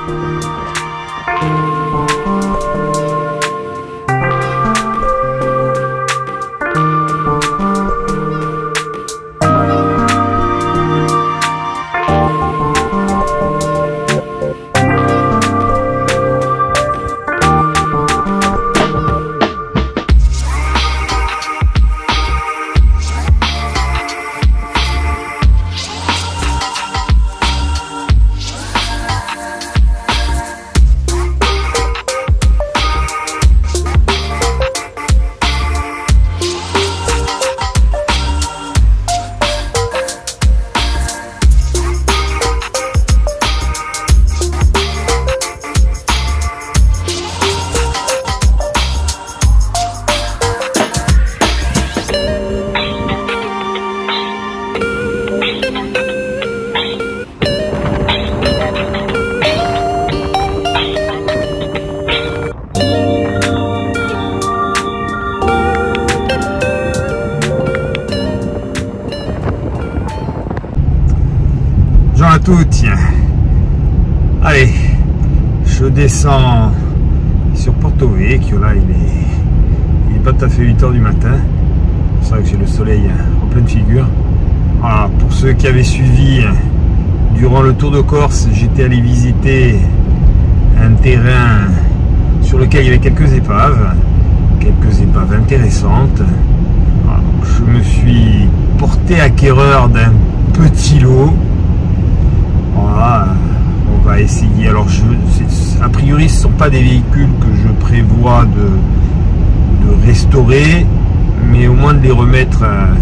Bonjour à toutes. Allez, je descends sur Porto Vecchio. Là, il est pas tout à fait 8 h du matin. C'est vrai que j'ai le soleil en pleine figure. Voilà, pour ceux qui avaient suivi durant le Tour de Corse, j'étais allé visiter un terrain sur lequel il y avait quelques épaves intéressantes. Voilà, je me suis porté acquéreur d'un petit lot. Voilà, on va essayer. Alors, a priori, ce ne sont pas des véhicules que je prévois de restaurer, mais au moins de les remettre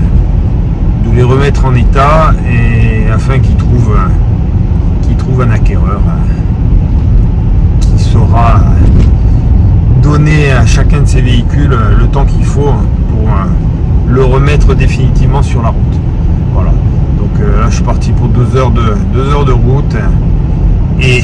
en état, et afin qu'ils trouvent un acquéreur qui saura donner à chacun de ces véhicules le temps qu'il faut pour le remettre définitivement sur la route. Voilà. Donc là, je suis parti pour 2 heures de route, et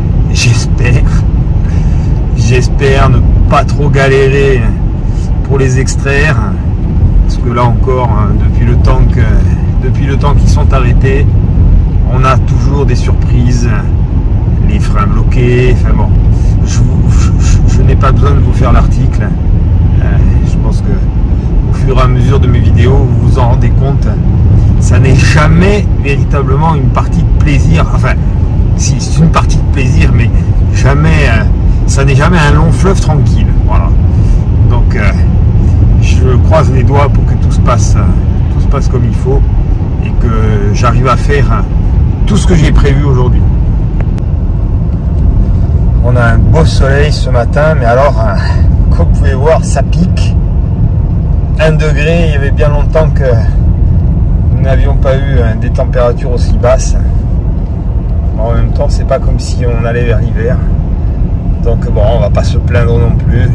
j'espère ne pas trop galérer pour les extraire, parce que là encore, depuis le temps qu'ils sont arrêtés, on a toujours des surprises, les freins bloqués. Enfin bon, je n'ai pas besoin de vous faire l'article. Je pense que au fur et à mesure de mes vidéos, vous vous en rendez compte. Ça n'est jamais véritablement une partie de plaisir. Enfin, si, c'est une partie de plaisir, mais jamais, ça n'est jamais un long fleuve tranquille. Voilà. Donc, je croise les doigts pour que tout se passe comme il faut, et que j'arrive à faire tout ce que j'ai prévu aujourd'hui. On a un beau soleil ce matin, mais alors, comme vous pouvez voir, ça pique. 1 degré, il y avait bien longtemps que nous n'avions pas eu des températures aussi basses. En même temps, c'est pas comme si on allait vers l'hiver. Donc bon, on va pas se plaindre non plus.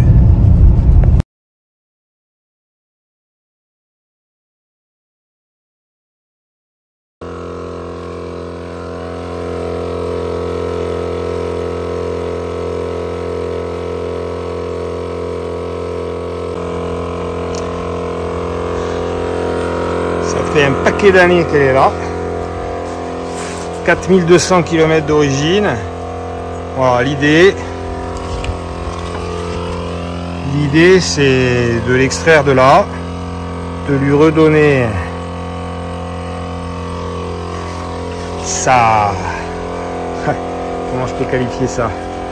Ça fait un paquet d'années qu'elle est là. 4200 km d'origine. Voilà, l'idée c'est de l'extraire de là, de lui redonner sa... Comment je peux qualifier ça?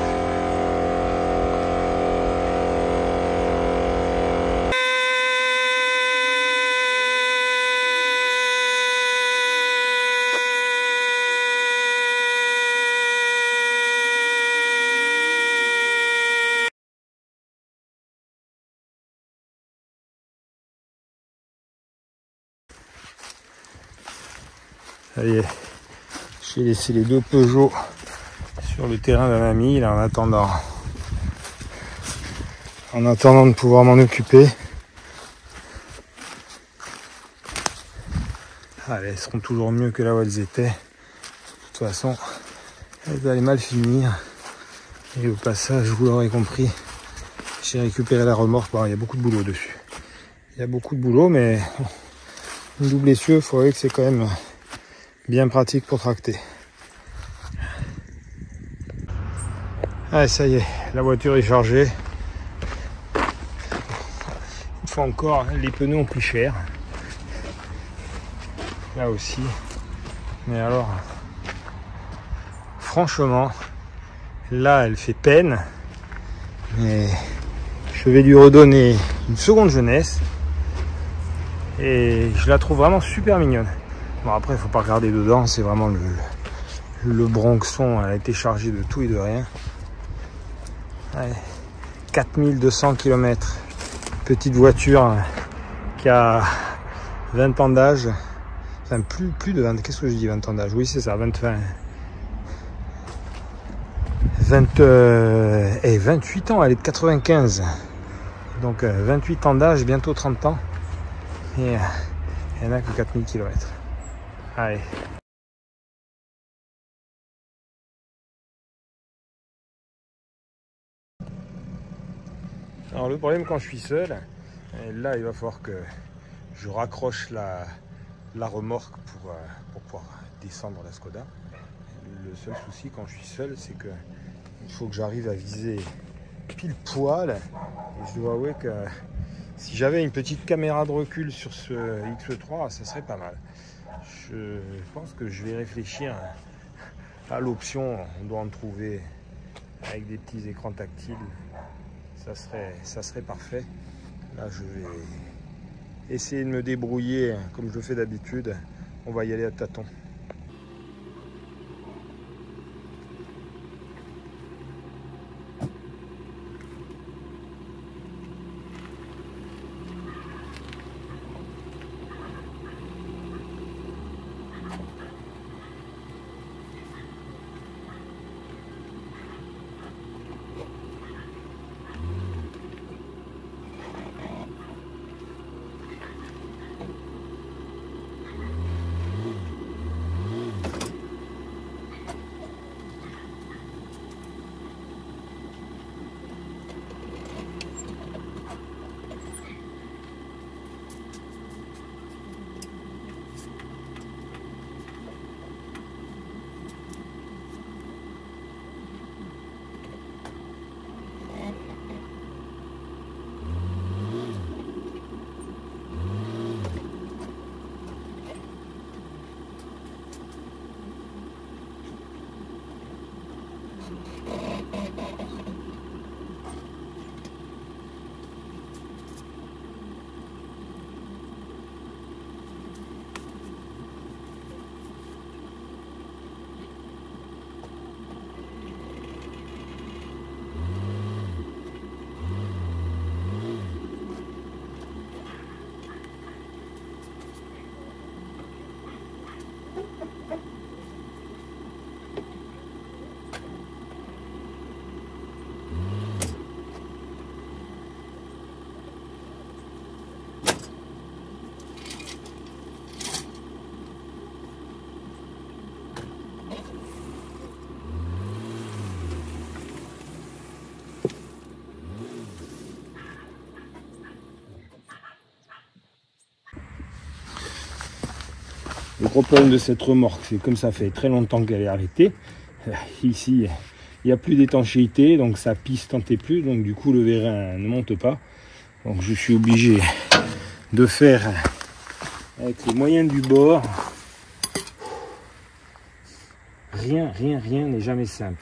Ça y est, j'ai laissé les 2 Peugeot sur le terrain d'un ami là, en attendant de pouvoir m'en occuper. Allez, elles seront toujours mieux que là où elles étaient. De toute façon, elles allaient mal finir. Et au passage, vous l'aurez compris, j'ai récupéré la remorque. Bon, il y a beaucoup de boulot dessus. Il y a beaucoup de boulot, mais une double essieu, il faudrait que c'est quand même bien pratique pour tracter. Ah, ça y est, la voiture est chargée. Une fois encore, les pneus ont pris cher. Là aussi. Mais alors, franchement, là, elle fait peine. Mais je vais lui redonner une seconde jeunesse. Et je la trouve vraiment super mignonne. Bon, après, il ne faut pas regarder dedans. C'est vraiment le Bronxon. Elle a été chargée de tout et de rien. Ouais, 4200 km. Petite voiture qui a 20 ans d'âge. Enfin, plus de 20. Qu'est-ce que je dis, 20 ans d'âge? Oui, c'est ça, 28 ans. Elle est de 95. Donc, 28 ans d'âge, bientôt 30 ans. Et elle n'a que 4000 km. Allez. Alors le problème quand je suis seul, là il va falloir que je raccroche la remorque pour pouvoir descendre la Skoda. Le seul souci quand je suis seul, c'est que il faut que j'arrive à viser pile poil. Et je dois avouer que si j'avais une petite caméra de recul sur ce X3, ça serait pas mal. Je pense que je vais réfléchir à l'option. On doit en trouver avec des petits écrans tactiles. Ça serait parfait. Là, je vais essayer de me débrouiller comme je le fais d'habitude. On va y aller à tâtons. Le gros problème de cette remorque, c'est comme ça fait très longtemps qu'elle est arrêtée. Ici, il n'y a plus d'étanchéité, donc ça pisse tant et plus, donc du coup le vérin ne monte pas. Donc je suis obligé de faire avec les moyens du bord. Rien n'est jamais simple.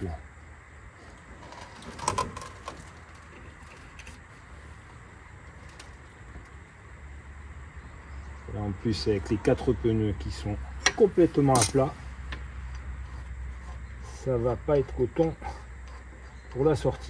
Là, en plus, avec les 4 pneus qui sont complètement à plat, ça va pas être coton pour la sortir.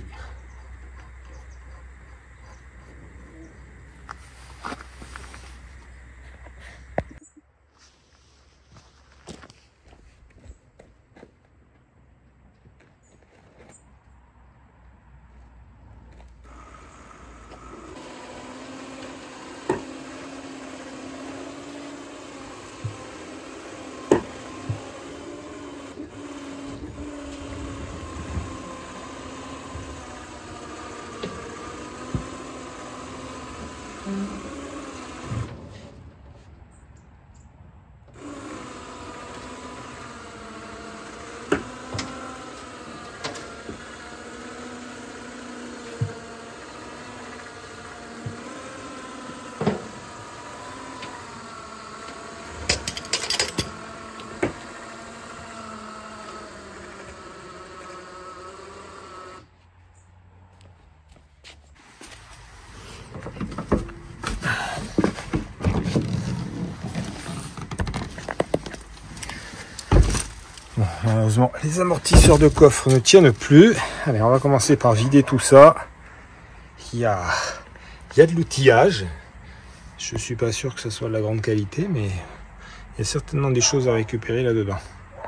Malheureusement, les amortisseurs de coffre ne tiennent plus. Allez, on va commencer par vider tout ça. Il y a de l'outillage. Je ne suis pas sûr que ce soit de la grande qualité, mais il y a certainement des choses à récupérer là-dedans.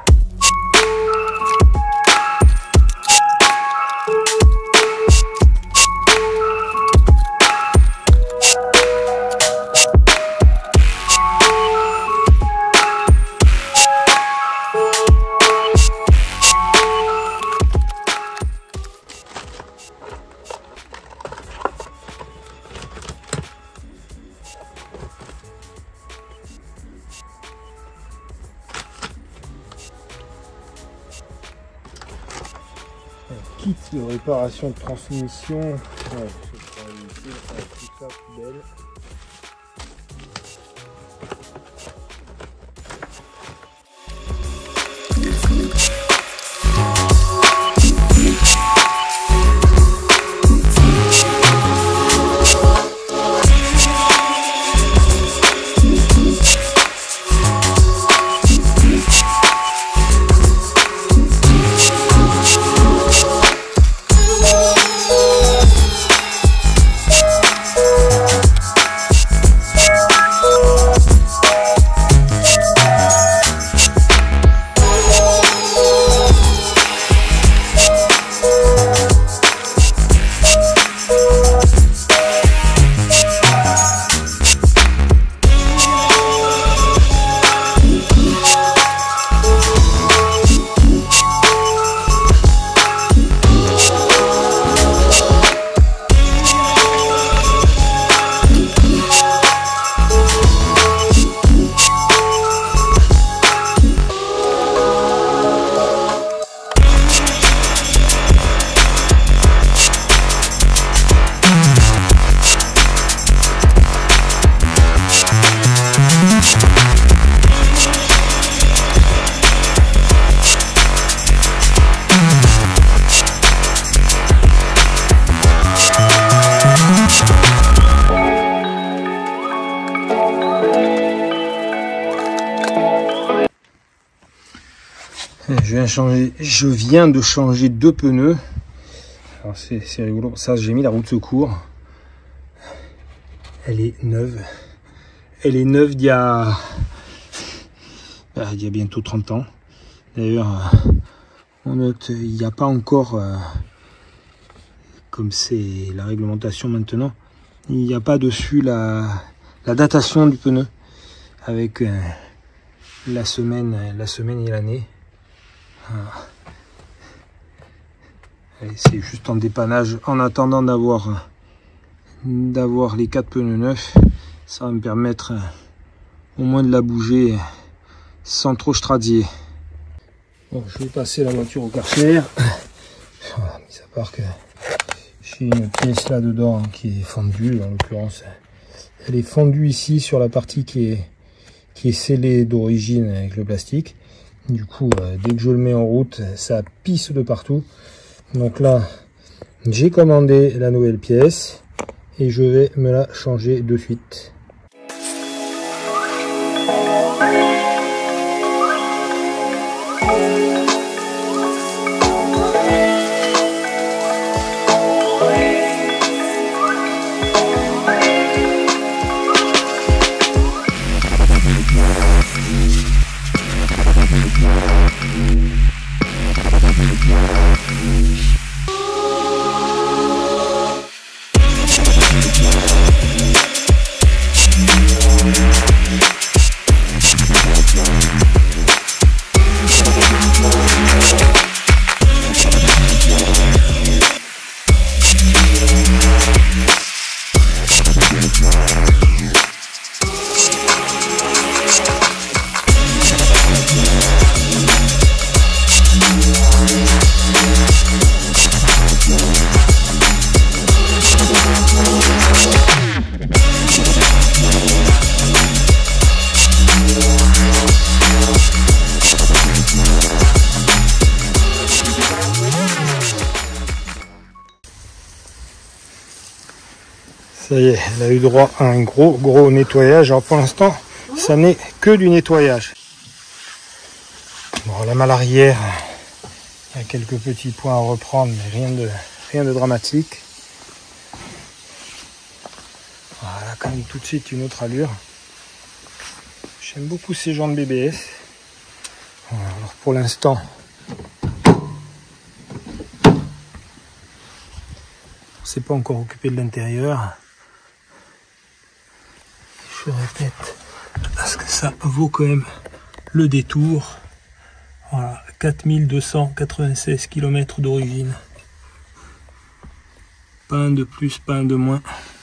Kit de réparation de transmission. Ouais, je vais ici, tout ça poubelle. Je viens de changer 2 pneus. Alors c'est rigolo. Ça, j'ai mis la roue de secours. Elle est neuve. Elle est neuve d'il y a bientôt 30 ans. D'ailleurs, on note, il n'y a pas encore, comme c'est la réglementation maintenant, il n'y a pas dessus la datation du pneu avec la semaine et l'année. C'est juste en dépannage en attendant d'avoir les 4 pneus neufs. Ça va me permettre au moins de la bouger sans trop stradier. Bon, je vais passer la voiture au Karcher. Voilà, mis à part que j'ai une pièce là dedans qui est fendue. En l'occurrence, elle est fendue ici sur la partie qui est scellée d'origine avec le plastique. Du coup, dès que je le mets en route, ça pisse de partout. Donc là, j'ai commandé la nouvelle pièce et je vais me la changer de suite. Ça y est, elle a eu droit à un gros nettoyage. Alors pour l'instant, ça n'est que du nettoyage. Bon, la malle arrière, Il y a quelques petits points à reprendre, mais rien de dramatique. Voilà, quand même tout de suite une autre allure. J'aime beaucoup ces jantes BBS. Voilà, alors pour l'instant, on s'est pas encore occupé de l'intérieur. Je répète, parce que ça vaut quand même le détour. Voilà, 4296 km d'origine. Pas un de plus, pas un de moins.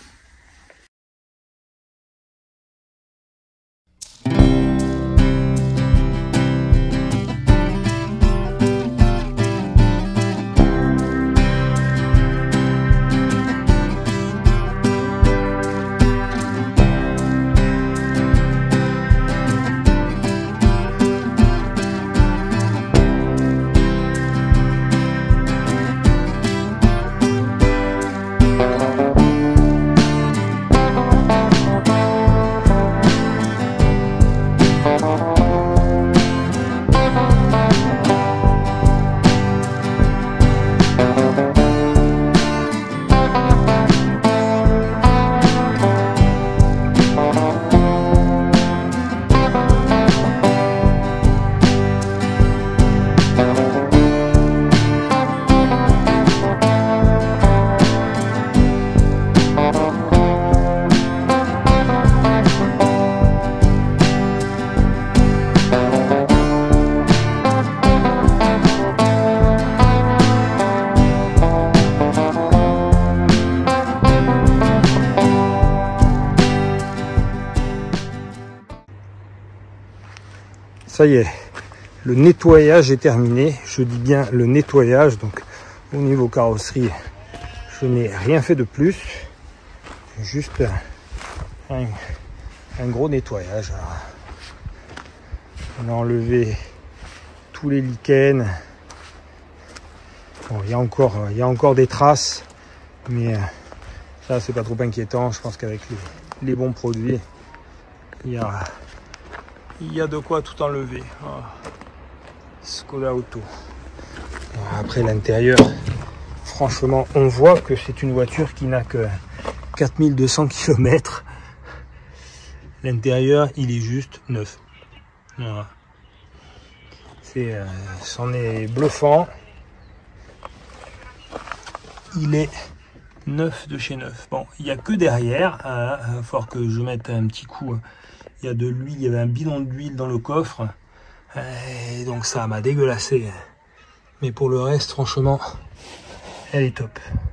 Ça y est, le nettoyage est terminé. Je dis bien le nettoyage. Donc au niveau carrosserie, je n'ai rien fait de plus. Juste un gros nettoyage. Alors, on a enlevé tous les lichens. Bon, il y a encore des traces, mais ça c'est pas trop inquiétant. Je pense qu'avec les bons produits, il y a de quoi tout enlever. Oh. Skoda Auto. Après l'intérieur, franchement, on voit que c'est une voiture qui n'a que 4200 km. L'intérieur, il est juste neuf. Voilà. C'en est bluffant. Il est neuf de chez neuf. Bon, il n'y a que derrière. Il va falloir que je mette un petit coup. Il y a de l'huile, il y avait un bidon d'huile dans le coffre. Et donc ça m'a dégueulassé. Mais pour le reste, franchement, elle est top.